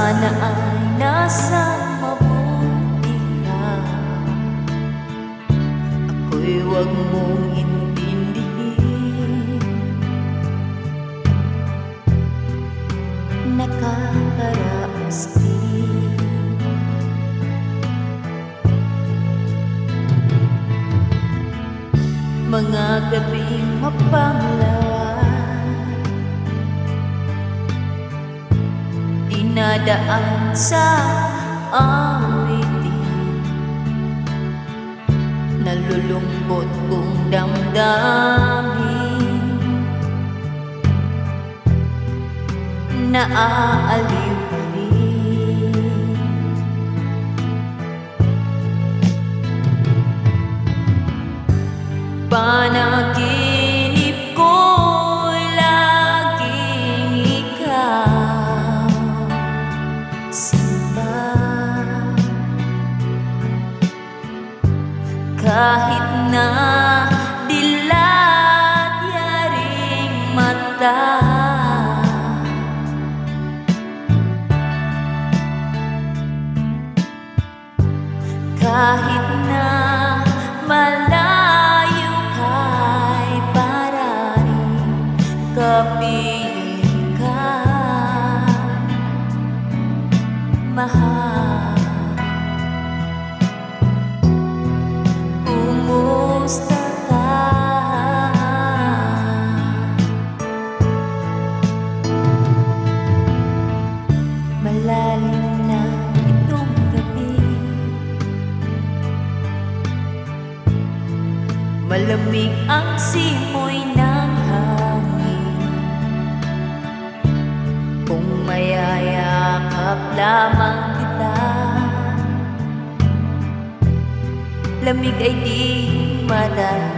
Sana ay nasa mabuti ka. Ako'y huwag mong intindihin. Nakakaraos din. Mga gabing mapanglawan, dinadaan sa awitin. Nalulungkot kong damdamin, naaaliw pa rin. Panaginip ko'y laging ikaw, sinta. Kahit na dilat yaring mata, kahit na malayo ka'y para rin kapiling ka, mahal. Kumusta ka? Malalim na itong gabi, malamig ang simoy ng hangin. Kung mayayakap lamang kita, lamig ay di madala.